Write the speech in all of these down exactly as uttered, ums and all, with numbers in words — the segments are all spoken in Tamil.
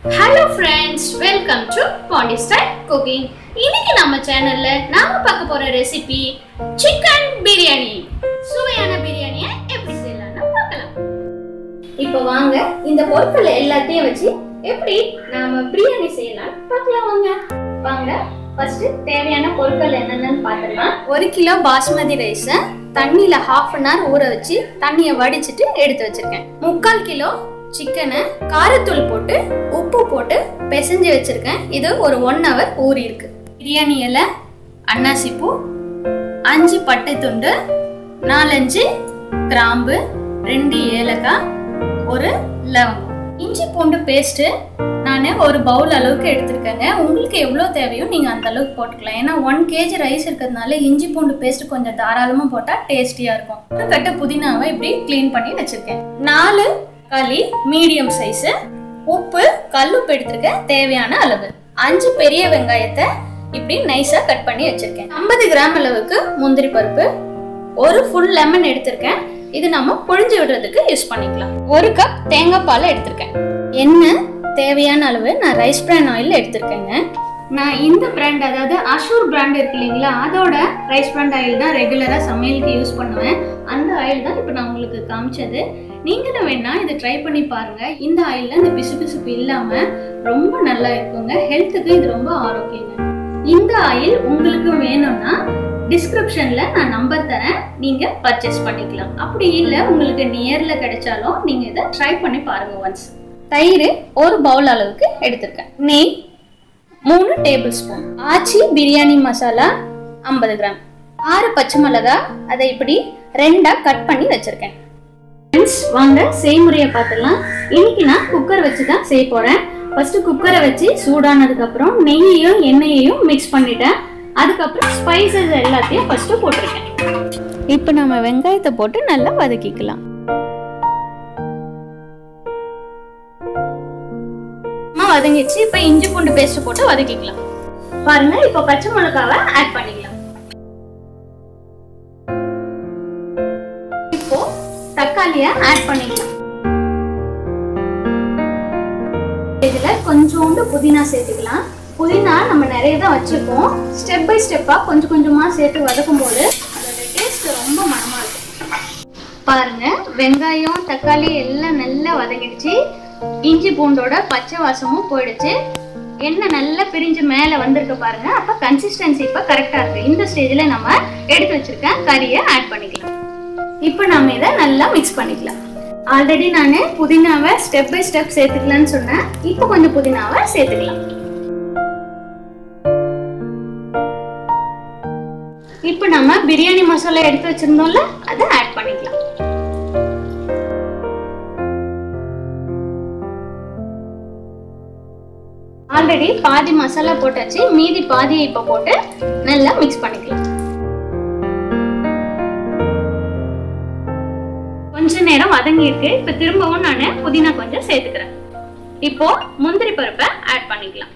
Hello friends, welcome to Pondi Style Cooking. இன்னைக்கு நம்ம சேனல்ல நாம பார்க்க போற ரெசிபி சிக்கன் பிரியாணி. சுவையான பிரியாணியை எப்படி செய்யலாம்னு பார்க்கலாம். இப்போ வாங்க இந்த பொருட்கள் எல்லாத்தையும் வச்சு எப்படி நாம பிரியாணி செய்யலாம்னு பார்க்கலாம் வாங்க. வாங்க ஃபர்ஸ்ட் தேவையான பொருட்கள் என்னென்னன்னு பார்க்கலாம். ஒரு கிலோ பாஸ்மதி ரைஸ் தண்ணியில half an hour ஊற வச்சு தண்ணியை வடிச்சிட்டு எடுத்து வச்சிருக்கேன். முக்கால் கிலோ சிக்கனை காரத்தூள் போட்டு உப்பு போட்டு பிசைஞ்சு வச்சிருக்கேன். இது ஒரு ஒன் ஹவர் ஊறி இருக்கு. பிரியாணி இலை, அன்னாசி பூ, அஞ்சு பட்டை துண்டு, நாலஞ்சு கிராம்பு, ரெண்டு ஏலக்காய், ஒரு லவங்கம். இஞ்சி பூண்டு பேஸ்ட் நான் ஒரு பவுல் அளவுக்கு எடுத்துருக்கேங்க. உங்களுக்கு எவ்வளோ தேவையோ நீங்கள் அந்த அளவுக்கு போட்டுக்கலாம். ஏன்னா ஒன் கேஜி ரைஸ் இருக்கிறதுனால இஞ்சி பூண்டு பேஸ்ட் கொஞ்சம் தாராளமாக போட்டால் டேஸ்டியாக இருக்கும். ஒரு கட்டு புதினாவை இப்படி க்ளீன் பண்ணி வச்சிருக்கேன். நாலு களி மீடியம் சைஸ், உப்பு கல்லுப்பு எடுத்துருக்கேன் தேவையான அளவு, அஞ்சு பெரிய வெங்காயத்தை இப்படி நைஸா கட் பண்ணி வச்சிருக்கேன். ஐம்பது கிராம் அளவுக்கு முந்திரி பருப்பு, ஒரு ஃபுல் லெமன் எடுத்திருக்கேன். இது நம்ம புழிஞ்சு விடுறதுக்கு யூஸ் பண்ணிக்கலாம். ஒரு கப் தேங்காய் பால் எடுத்திருக்கேன். எண்ணெய் தேவையான அளவு நான் ரைஸ் பிரான் ஆயில் எடுத்திருக்கேங்க. நான் இந்த பிராண்ட் அதாவது அஷூர் பிராண்ட் இருக்கு இல்லைங்களா, அதோட ரைஸ் பிராண்ட் ஆயில் தான் ரெகுலரா சமையலுக்கு யூஸ் பண்ணுவேன். அந்த ஆயில் தான் இப்போ நான் உங்களுக்கு காமிச்சது. நீங்களும் வேணா இதை ட்ரை பண்ணி பாருங்க. இந்த ஆயில்ல இந்த பிசு பிசுப்பு இல்லாம ரொம்ப நல்லா இருக்குங்க. ஹெல்த்துக்கு இது ரொம்ப ஆரோக்கியங்க. இந்த ஆயில் உங்களுக்கு வேணும்னா டிஸ்கிரிப்ஷன்ல நான் நம்பர் தரேன், நீங்க பர்ச்சேஸ் பண்ணிக்கலாம். அப்படி இல்லை உங்களுக்கு நியர்ல கிடைச்சாலும் நீங்க இதை ட்ரை பண்ணி பாருங்க ஒன்ஸ். தயிர் ஒரு பவுல் அளவுக்கு எடுத்திருக்கேன். நெய் மூணு டேபிள் ஸ்பூன், ஆச்சி பிரியாணி மசாலா ஐம்பது கிராம், ஆறு பச்சை மிளகாய் அதை இப்படி ரெண்டா கட் பண்ணி வச்சிருக்கேன். வாங்க செய்முறையை பார்த்துடலாம். இன்னைக்கு நான் குக்கர் வச்சு தான் செய்ய போறேன். ஃபர்ஸ்ட் குக்கரை வச்சு சூடானதுக்கு அப்புறம் நெய்யையும் எண்ணெயையும் மிக்ஸ் பண்ணிட்டேன். அதுக்கப்புறம் ஸ்பைசஸ் எல்லாத்தையும் ஃபர்ஸ்ட் போட்டிருக்கேன். இப்போ நம்ம வெங்காயத்தை போட்டு நல்லா வதக்கிக்கலாம். வதங்கிச்சு. இப்போ இஞ்சி பூண்டு பேஸ்ட் போட்டு வதக்கிக்கலாம். பாருங்க இப்போ பச்சை மிளகாவை ஆட் பண்ணிக்கலாம். இப்போ தக்காளியை ஆட் பண்ணிக்கலாம். இதுல கொஞ்சோண்டு புதினா சேர்த்துக்கலாம். புதினா நம்ம நிறைய தான் வச்சிருக்கோம். ஸ்டெப் பை ஸ்டெப்பா கொஞ்சம் கொஞ்சமா சேர்த்து வதக்கும் போது அதோட டேஸ்ட் ரொம்ப மனமா இருக்கும். பாருங்க வெங்காயம் தக்காளி எல்லாம் நல்லா வதங்கிடுச்சு. இஞ்சி பூண்டோட பச்சை வாசமும் போயிடுச்சு. எண்ணெய் நல்லா பிரிஞ்சு மேல வந்திருக்கு பாருங்க. அப்ப கன்சிஸ்டன்சி இப்ப கரெக்டா இருக்கு. இந்த ஸ்டேஜ்ல நம்ம எடுத்து வச்சிருக்கேன் கறியை ஆட் பண்ணிக்கலாம். இப்போ நம்ம இதை நல்லா மிக்ஸ் பண்ணிக்கலாம். ஆல்ரெடி நான் புதினாவை ஸ்டெப் பை ஸ்டெப் சேர்த்துக்கலாம்னு சொன்னேன். இப்போ கொஞ்சம் புதினாவை சேர்த்துக்கலாம். இப்போ நம்ம பிரியாணி மசாலா எடுத்து வச்சிருந்தோம்ல அதை ஆட் பண்ணிக்கலாம். ஆல்ரெடி பாதி மசாலா போட்டாச்சு, மீதி பாதியை இப்போ போட்டு நல்லா மிக்ஸ் பண்ணிக்கலாம். கொஞ்ச நேரம் வதங்கி இருக்கு. இப்ப திரும்பவும் நான் புதினா கொஞ்சம் சேர்த்துக்கிறேன். இப்போ முந்திரி பருப்பை ஆட் பண்ணிக்கலாம்.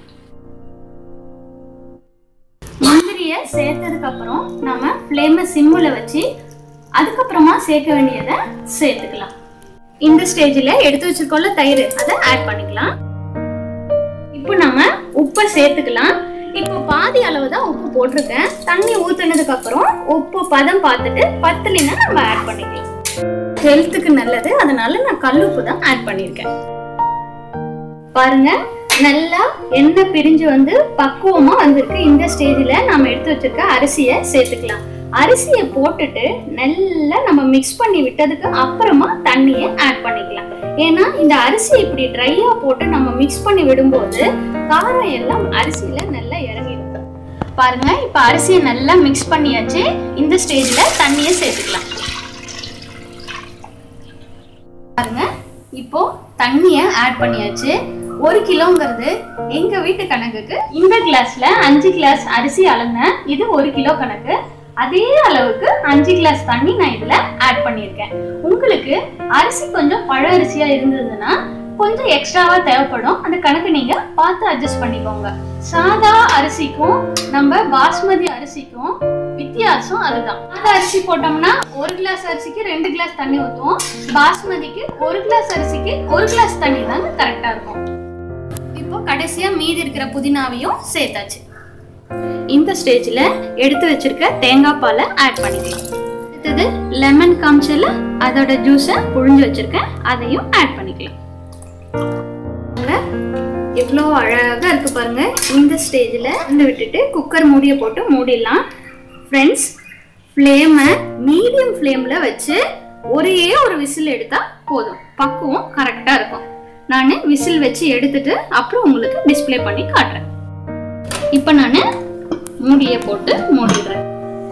முந்திரிய சேர்த்ததுக்கு அப்புறம் நம்ம ஃப்ளேமை சிம்முல வச்சு அதுக்கப்புறமா சேர்க்க வேண்டியதை சேர்த்துக்கலாம். இந்த ஸ்டேஜ்ல எடுத்து வச்சிருக்கோம்ல தயிர், அதை ஆட் பண்ணிக்கலாம். இப்போ நம்ம உப்பை சேர்த்துக்கலாம். இப்போ பாதி அளவு தான் உப்பு போட்டிருக்கேன். தண்ணி ஊத்துனதுக்கு அப்புறம் உப்பு பதம் பார்த்துட்டு பத்தலைன்னா நம்ம ஆட் பண்ணிக்கலாம். ஹெல்த்துக்கு நல்லது, அதனால நான் கல்லுப்பு தான் ஆட் பண்ணியிருக்கேன். பாருங்க நல்லா எண்ணெய் பிரிஞ்சு வந்து பக்குவமா வந்திருக்கு. இந்த ஸ்டேஜ்ல நம்ம எடுத்து வச்சிருக்க அரிசியை சேர்த்துக்கலாம். அரிசியை போட்டுட்டு நல்லா நம்ம மிக்ஸ் பண்ணி விட்டதுக்கு அப்புறமா தண்ணியை ஆட் பண்ணிக்கலாம். ஏன்னா இந்த அரிசி இப்படி ட்ரையா போட்டு நம்ம மிக்ஸ் பண்ணி விடும்போது காரம் எல்லாம் அரிசியில நல்லா இறங்கிடும். பாருங்க இப்ப அரிசியை நல்லா மிக்ஸ் பண்ணியாச்சு. இந்த ஸ்டேஜ்ல தண்ணியை சேர்த்துக்கலாம். பாருங்க இப்போ தண்ணியை ஆட் பண்ணியாச்சு. ஒரு கிலோங்கிறது எங்க வீட்டு கணக்குக்கு இந்த கிளாஸ்ல அஞ்சு கிளாஸ் அரிசி அளந்தேன். இது ஒரு கிலோ கணக்கு. அதே அளவுக்கு அஞ்சு கிளாஸ் தண்ணி நான் இதுல ஆட் பண்ணியிருக்கேன். உங்களுக்கு அரிசி கொஞ்சம் பழ அரிசியா இருந்ததுன்னா கொஞ்சம் எக்ஸ்ட்ராவா தேவைப்படும். அந்த கணக்கு நீங்க பார்த்து அட்ஜஸ்ட் பண்ணிக்கோங்க. சாதா அரிசிக்கும் நம்ம பாஸ்மதி அரிசிக்கும் வித்தியாசம் அதுதான். சாதா அரிசி போட்டோம்னா ஒரு கிளாஸ் அரிசிக்கு ரெண்டு கிளாஸ் தண்ணி ஊற்றுவோம். பாஸ்மதிக்கு ஒரு கிளாஸ் அரிசிக்கு ஒரு கிளாஸ் தண்ணி தாங்க கரெக்டா இருக்கும். இப்போ கடைசியா மீதி இருக்கிற புதினாவையும் சேர்த்தாச்சு. இந்த ஸ்டேஜ்ல எடுத்து வச்சிருக்க தேங்காய் பாலை ஆட் பண்ணிக்கலாம். அடுத்தது லெமன் காமிச்சல அதோட ஜூஸை புழிஞ்சு வச்சிருக்கேன், அதையும் ஆட் பண்ணிக்கலாம். எவ்வளோ அழகா இருக்கு பாருங்க. இந்த ஸ்டேஜ்ல இந்த விட்டுட்டு குக்கர் மூடியை போட்டு மூடிடலாம். ஃப்ரெண்ட்ஸ், ஃப்ளேமை மீடியம் ஃப்ளேம்ல வச்சு ஒரே ஒரு விசில் எடுத்தா போதும், பக்குவம் கரெக்டா இருக்கும். நான் விசில் வச்சு எடுத்துட்டு அப்புறம் உங்களுக்கு டிஸ்ப்ளே பண்ணி காட்டுறேன். இப்போ நான் மூடியை போட்டு மூடிடுறேன்.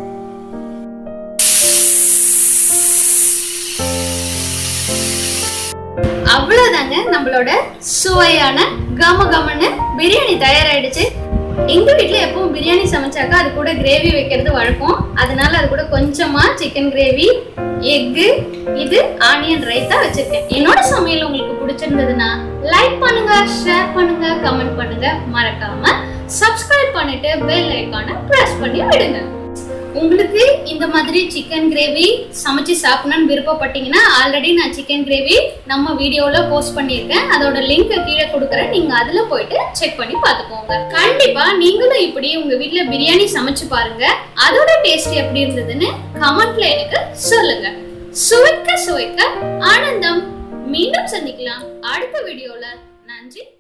அவ்வளவுதாங்க, நம்மளோட சுவையான கம கமன்னு பிரியாணி தயாராயிடுச்சு. எங்க வீட்டுல எப்பவும் பிரியாணி சமைச்சாக்கா அது கூட கிரேவி வைக்கிறது வழக்கம். அதனால அது கூட கொஞ்சமா சிக்கன் கிரேவி, எக்கு, இது ஆனியன் ரைத்தா வச்சிருக்கேன். என்னோட சமையல் உங்களுக்கு பிடிச்சிருந்ததுன்னா லைக் பண்ணுங்க, ஷேர் பண்ணுங்க, கமெண்ட் பண்ணுங்க, மறக்காம சப்ஸ்கிரைப் பண்ணிட்டு பெல் ஐகானை பிரஸ் பண்ணி விடுங்க. உங்களுக்கு இந்த மாதிரி சிக்கன் கிரேவி சமைச்சு சாப்பிடணும்னு விருப்பப்பட்டீங்கன்னா ஆல்ரெடி நான் சிக்கன் கிரேவி நம்ம வீடியோல போஸ்ட் பண்ணியிருக்கேன். அதோட லிங்க் கீழே கொடுக்குறேன், நீங்க அதுல போயிட்டு செக் பண்ணி பார்த்துக்கோங்க. கண்டிப்பா நீங்களும் இப்படி உங்க வீட்டுல பிரியாணி சமைச்சு பாருங்க. அதோட டேஸ்ட் எப்படி இருந்ததுன்னு கமெண்ட்ல எனக்கு சொல்லுங்க. சுவைக்க சுவைக்க ஆனந்தம். மீண்டும் சந்திக்கலாம் அடுத்த வீடியோல. நன்றி.